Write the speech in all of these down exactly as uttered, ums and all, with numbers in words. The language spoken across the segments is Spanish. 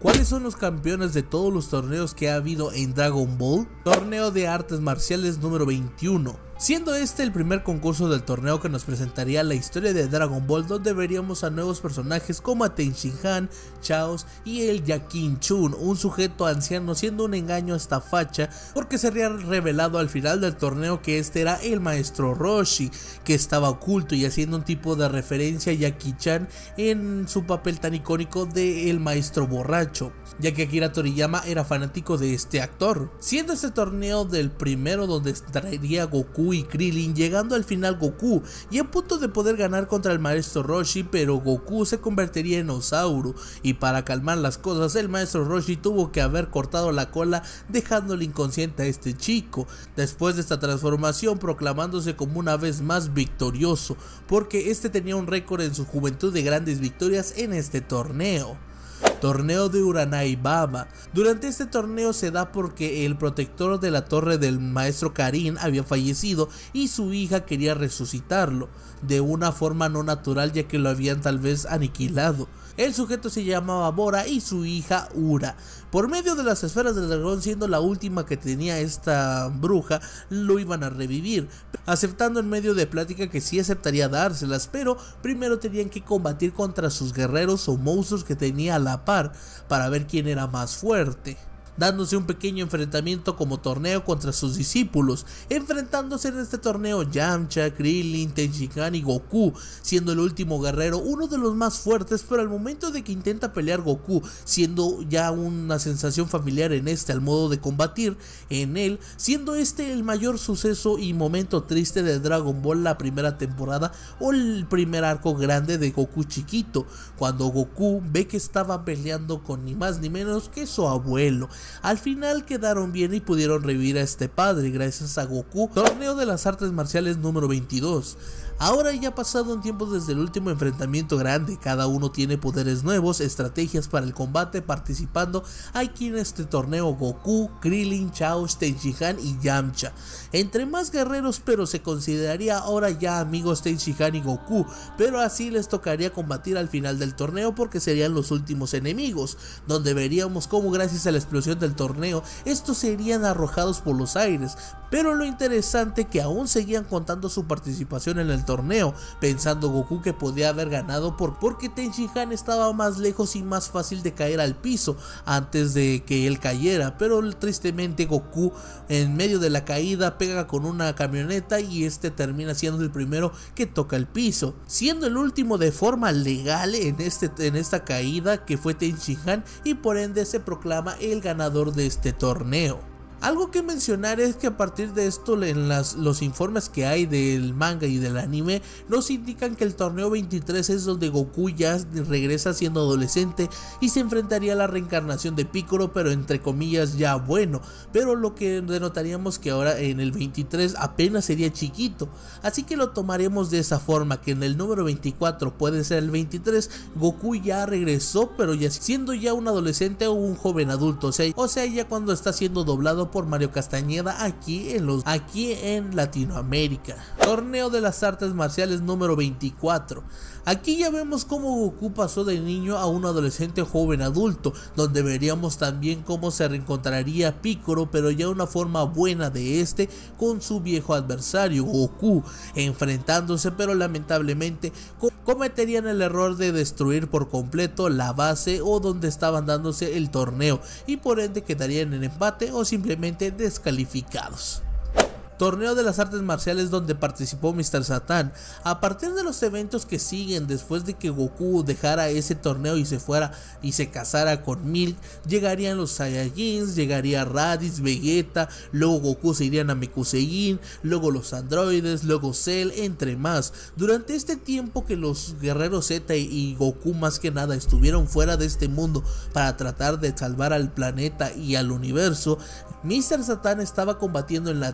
¿Cuáles son los campeones de todos los torneos que ha habido en Dragon Ball? Torneo de artes marciales número veintiuno. Siendo este el primer concurso del torneo que nos presentaría la historia de Dragon Ball, donde veríamos a nuevos personajes como a Ten Shin Han, Chaos y el Yakin Chun, un sujeto anciano siendo un engaño a esta facha, porque se había revelado al final del torneo que este era el maestro Roshi, que estaba oculto y haciendo un tipo de referencia a Jackie Chan en su papel tan icónico de el maestro borracho, ya que Akira Toriyama era fanático de este actor. Siendo este torneo del primero donde traería Goku y Krillin, llegando al final Goku y a punto de poder ganar contra el maestro Roshi, pero Goku se convertiría en Osauru y para calmar las cosas el maestro Roshi tuvo que haber cortado la cola dejándole inconsciente a este chico, después de esta transformación proclamándose como una vez más victorioso, porque este tenía un récord en su juventud de grandes victorias en este torneo. Torneo de Uranai Baba. Durante este torneo se da porque el protector de la torre del maestro Karin había fallecido y su hija quería resucitarlo de una forma no natural, ya que lo habían tal vez aniquilado. El sujeto se llamaba Bora y su hija Ura. Por medio de las esferas del dragón, siendo la última que tenía esta bruja, lo iban a revivir, aceptando en medio de plática que sí aceptaría dárselas, pero primero tenían que combatir contra sus guerreros o monstruos que tenía a la par para ver quién era más fuerte, dándose un pequeño enfrentamiento como torneo contra sus discípulos, enfrentándose en este torneo Yamcha, Krillin, Ten Shin Han y Goku, siendo el último guerrero uno de los más fuertes, pero al momento de que intenta pelear Goku, siendo ya una sensación familiar en este al modo de combatir en él, siendo este el mayor suceso y momento triste de Dragon Ball la primera temporada o el primer arco grande de Goku chiquito, cuando Goku ve que estaba peleando con ni más ni menos que su abuelo. Al final quedaron bien y pudieron revivir a este padre gracias a Goku. Torneo de las artes marciales número veintidós. Ahora ya ha pasado un tiempo desde el último enfrentamiento grande, cada uno tiene poderes nuevos, estrategias para el combate, participando aquí en este torneo Goku, Krillin, Chaos, Ten Shin Han y Yamcha. Entre más guerreros, pero se consideraría ahora ya amigos Ten Shin Han y Goku, pero así les tocaría combatir al final del torneo porque serían los últimos enemigos, donde veríamos cómo gracias a la explosión del torneo estos serían arrojados por los aires. Pero lo interesante que aún seguían contando su participación en el torneo, pensando Goku que podía haber ganado por, porque Ten Shin Han estaba más lejos y más fácil de caer al piso antes de que él cayera, pero tristemente Goku en medio de la caída pega con una camioneta y este termina siendo el primero que toca el piso, siendo el último de forma legal en, este, en esta caída, que fue Ten Shin Han, y por ende se proclama el ganador de este torneo. Algo que mencionar es que a partir de esto en las, los informes que hay del manga y del anime nos indican que el torneo veintitrés es donde Goku ya regresa siendo adolescente y se enfrentaría a la reencarnación de Piccolo, pero entre comillas ya bueno, pero lo que denotaríamos que ahora en el veintitrés apenas sería chiquito, así que lo tomaremos de esa forma, que en el número veinticuatro puede ser el veintitrés, Goku ya regresó pero ya siendo ya un adolescente o un joven adulto, o sea, o sea ya cuando está siendo doblado por Mario Castañeda aquí en, los, aquí en Latinoamérica. Torneo de las artes marciales número veinticuatro. Aquí ya vemos cómo Goku pasó de niño a un adolescente joven adulto, donde veríamos también cómo se reencontraría Piccolo, pero ya una forma buena de este con su viejo adversario Goku, enfrentándose, pero lamentablemente cometerían el error de destruir por completo la base o donde estaban dándose el torneo y por ende quedarían en empate o simplemente descalificados. Torneo de las artes marciales donde participó mister Satan. A partir de los eventos que siguen después de que Goku dejara ese torneo y se fuera y se casara con Milk, llegarían los Saiyajins, llegaría Raditz, Vegeta, luego Goku se iría a Namekusei, luego los androides, luego Cell, entre más. Durante este tiempo que los guerreros Z y Goku más que nada estuvieron fuera de este mundo para tratar de salvar al planeta y al universo, mister Satan estaba combatiendo en la Tierra.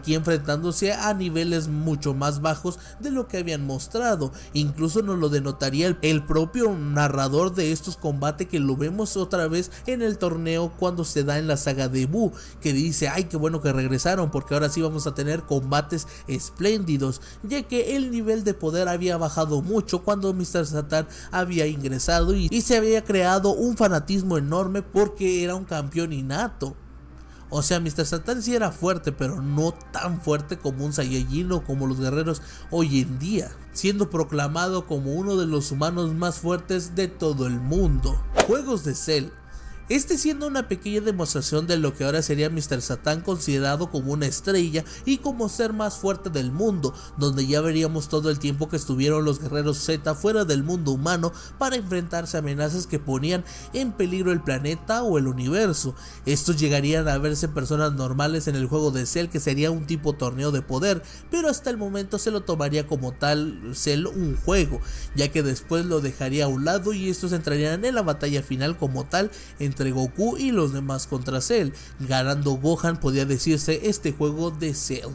aquí enfrentándose a niveles mucho más bajos de lo que habían mostrado. Incluso nos lo denotaría el, el propio narrador de estos combates, que lo vemos otra vez en el torneo cuando se da en la saga de Buu, que dice: ay, qué bueno que regresaron, porque ahora sí vamos a tener combates espléndidos, ya que el nivel de poder había bajado mucho cuando mister Satan había ingresado y, y se había creado un fanatismo enorme porque era un campeón innato. O sea, mister Satan sí era fuerte, pero no tan fuerte como un Saiyajin o como los guerreros hoy en día, siendo proclamado como uno de los humanos más fuertes de todo el mundo. Juegos de Cell. Este siendo una pequeña demostración de lo que ahora sería mister Satan, considerado como una estrella y como ser más fuerte del mundo, donde ya veríamos todo el tiempo que estuvieron los guerreros Z fuera del mundo humano para enfrentarse a amenazas que ponían en peligro el planeta o el universo. Estos llegarían a verse personas normales en el juego de Cell, que sería un tipo torneo de poder, pero hasta el momento se lo tomaría como tal Cell un juego, ya que después lo dejaría a un lado y estos entrarían en la batalla final como tal entre Goku y los demás contra Cell, ganando Gohan, podría decirse, este juego de Cell.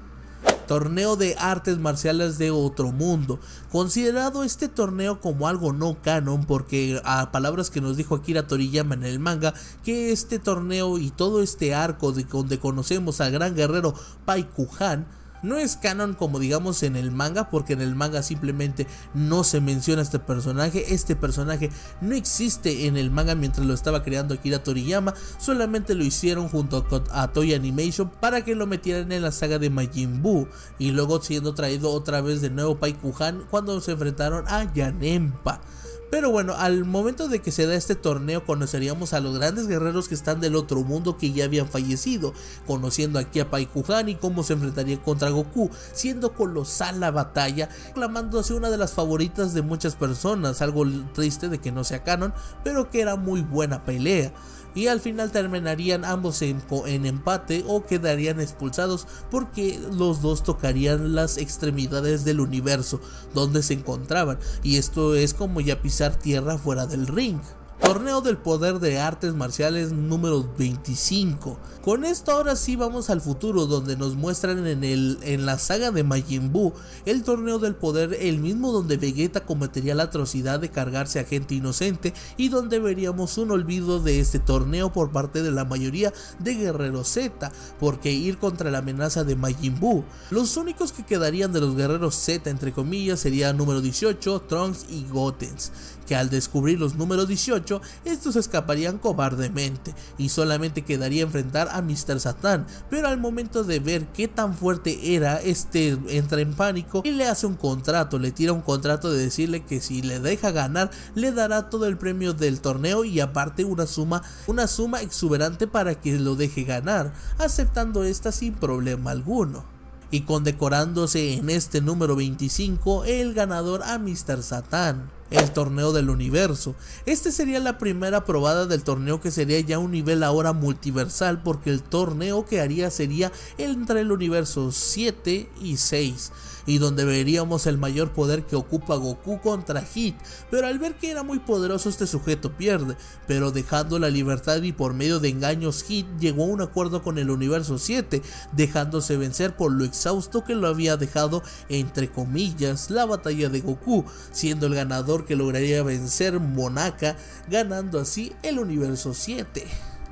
Torneo de artes marciales de otro mundo. Considerado este torneo como algo no canon, porque a palabras que nos dijo Akira Toriyama en el manga, que este torneo y todo este arco de donde conocemos al gran guerrero Pai Kuhan no es canon como digamos en el manga, porque en el manga simplemente no se menciona este personaje. Este personaje no existe en el manga mientras lo estaba creando Akira Toriyama, solamente lo hicieron junto a, a Toei Animation para que lo metieran en la saga de Majin Buu, y luego siendo traído otra vez de nuevo Pai Kuhan cuando se enfrentaron a Janempa. Pero bueno, al momento de que se da este torneo conoceríamos a los grandes guerreros que están del otro mundo, que ya habían fallecido, conociendo aquí a Pai Kuhan y cómo se enfrentaría contra Goku, siendo colosal la batalla, clamándose una de las favoritas de muchas personas. Algo triste de que no sea canon, pero que era muy buena pelea. Y al final terminarían ambos en, en empate o quedarían expulsados, porque los dos tocarían las extremidades del universo donde se encontraban, y esto es como ya pisar tierra fuera del ring. Torneo del poder de artes marciales número veinticinco. Con esto ahora sí vamos al futuro, donde nos muestran en, el, en la saga de Majin Buu el torneo del poder, el mismo donde Vegeta cometería la atrocidad de cargarse a gente inocente, y donde veríamos un olvido de este torneo por parte de la mayoría de guerreros Z, porque ir contra la amenaza de Majin Buu, los únicos que quedarían de los guerreros Z entre comillas serían número dieciocho, Trunks y Gotenks, que al descubrir los números dieciocho, estos escaparían cobardemente y solamente quedaría enfrentar a mister Satan, pero al momento de ver qué tan fuerte era, este entra en pánico y le hace un contrato, le tira un contrato de decirle que si le deja ganar le dará todo el premio del torneo y aparte una suma, una suma exuberante para que lo deje ganar, aceptando esta sin problema alguno, y condecorándose en este número veinticinco el ganador a mister Satan. El torneo del universo. Este sería la primera probada del torneo, que sería ya un nivel ahora multiversal, porque el torneo que haría sería entre el universo siete y seis, y donde veríamos el mayor poder que ocupa Goku contra Hit, pero al ver que era muy poderoso este sujeto pierde, pero dejando la libertad y por medio de engaños Hit llegó a un acuerdo con el universo siete, dejándose vencer por lo exhausto que lo había dejado entre comillas la batalla de Goku, siendo el ganador que lograría vencer Monaka, ganando así el universo siete.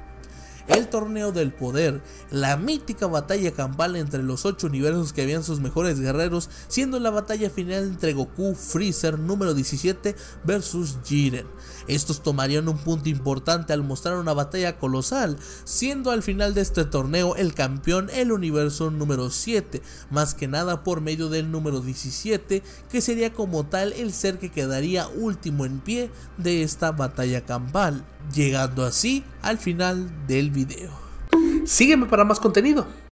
El torneo del poder, la mítica batalla campal entre los ocho universos que habían sus mejores guerreros, siendo la batalla final entre Goku, Freezer número diecisiete versus Jiren. Estos tomarían un punto importante al mostrar una batalla colosal, siendo al final de este torneo el campeón el universo número siete, más que nada por medio del número diecisiete, que sería como tal el ser que quedaría último en pie de esta batalla campal, llegando así al final del video. Sígueme para más contenido.